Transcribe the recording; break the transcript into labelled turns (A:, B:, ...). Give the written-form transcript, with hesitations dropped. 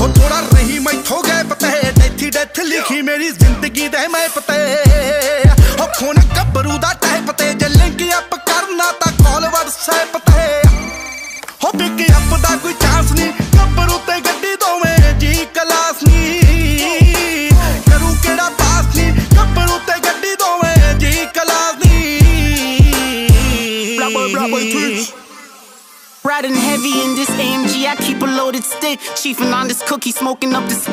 A: हो थोड़ा रही मैथों गए पते डेथी डेथ लिखी मेरी जिंदगी दे मैं पते हो फोन गब्बरू दा टाइप पते जे लिंक अप करना ता कॉल व्हाट्सएप पते हो पिक अप दा कोई चांस नहीं गब्बरू ते गड्डी दोवें जी क्लास नहीं करूं केड़ा पास नहीं गब्बरू ते गड्डी दोवें जी क्लास नहीं Black boy twitch.
B: Riding heavy in this AMG, I keep a loaded stick. Chiefing on this cookie, smoking up this